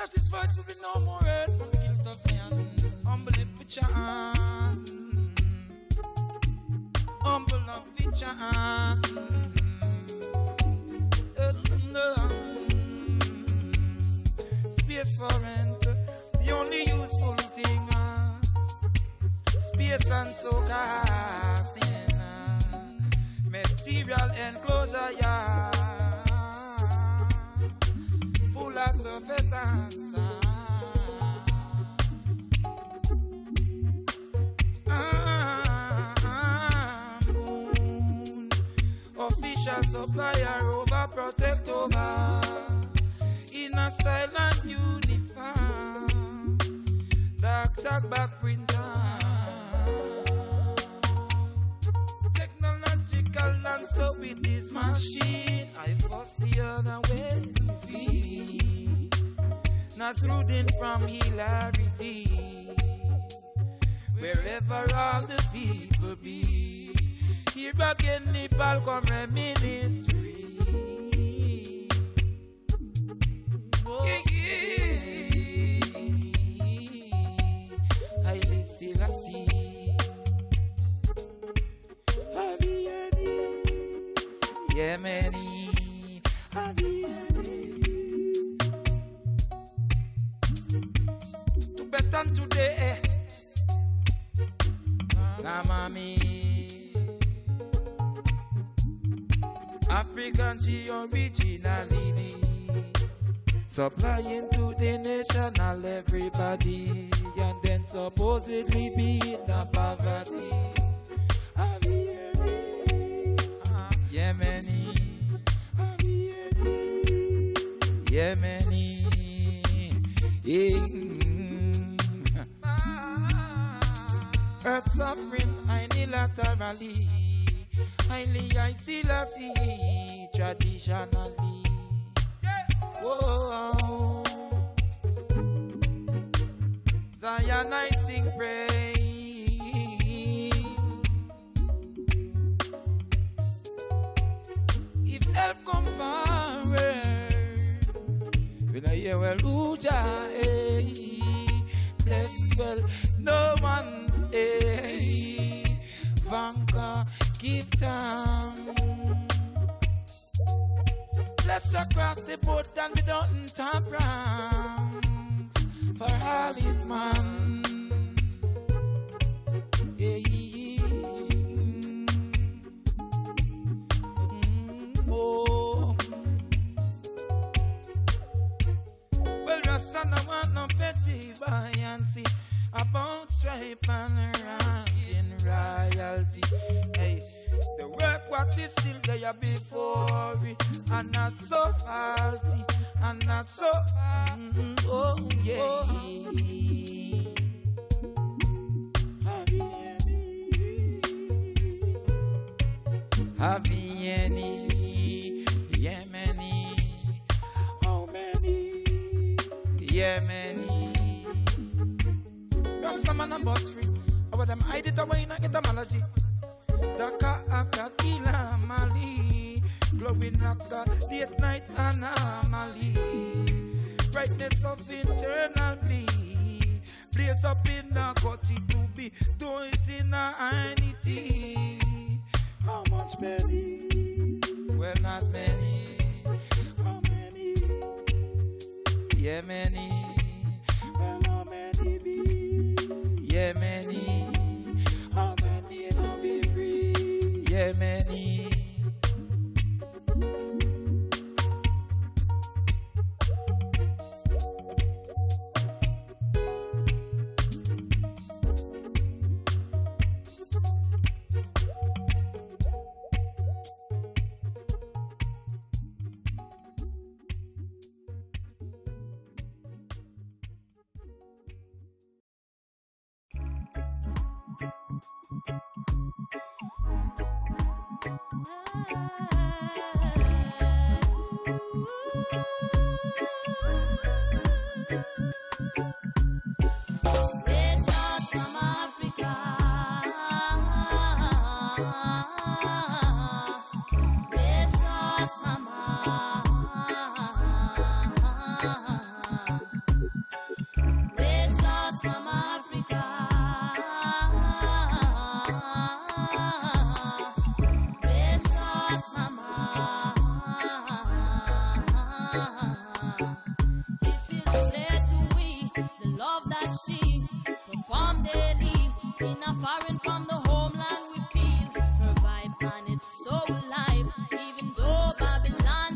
Satisfied with no more hurt from the hills of Zion. Humble it with your hand. Humble up with your hand. Space for rent, the only useful thing. Space and so casting. Material enclosure, yeah. Full of surface and sound. Moon. Official supplier over protect over. In a style and uniform. Dark tag back printer. Technological and so with this machine. I force the other ways to feed. Nasruddin from hilarity. Wherever all the people be. Here again Nepal come ministry. Haile Selassie. Abiyani. Yemeni. Abiyani. To better today. Namami. African she originally be. Supplying to the national everybody. And then supposedly be in the poverty. Yemeni. Yemeni. Earth suffering unilaterally. Haile Selassie traditionally. Whoa. Zion I sing praise. If help come forward, when I hear well Uja, bless well no one, Vanka give thanks. Let's just cross the boat and we don't top ranks for all his man. Oh. Well, Rasta no want no petty buoyancy about strife and ranking royalty. Hey. The work what is still there before we, and not so faulty, and not so oh yeah. Have any Yemeni? How many Yemeni? Just a man and bus free. Over them hide it away in a etymology. Daka Akakila Mali, glowing Naka, late night anomaly, brightness of internal bleed, blaze up in the country to be, do it in a unity. How much many? Well, not many. How many? Yeah, many. Well, how many be? Yeah, many. How many no be free? Yeah, many.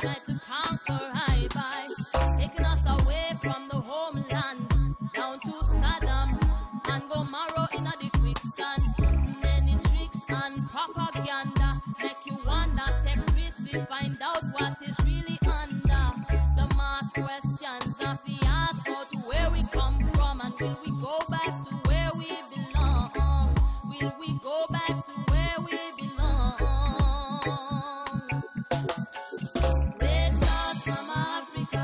try to conquer I by taking us away from the homeland, down to Saddam and Gomorrah in the quicksand. Many tricks and propaganda make you wonder, take risks, we find out what is really under. The mass questions of the ask about where we come from, and will we go back to where we belong? Will we go back to where we belong? Precious Mama Africa,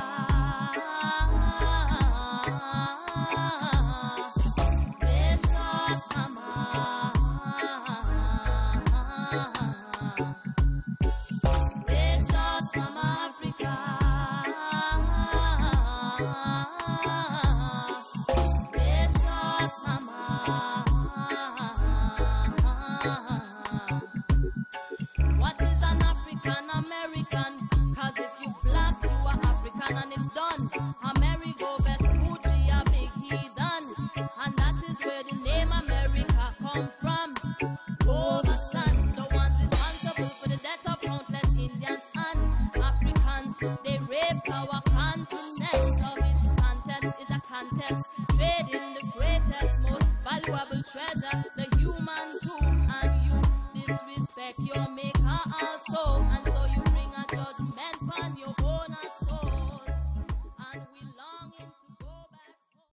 precious Mama, precious Mama Africa, precious Mama. What is an African American? Cause if you black, you are African and it's done. Amerigo Vespucci, a big heathen. And that is where the name America come from. Overstand, the ones responsible for the death of countless Indians and Africans. They raped our continent. Of its contents is a contest. Trading the greatest, most valuable treasure, the human tool. And you disrespect your maker also.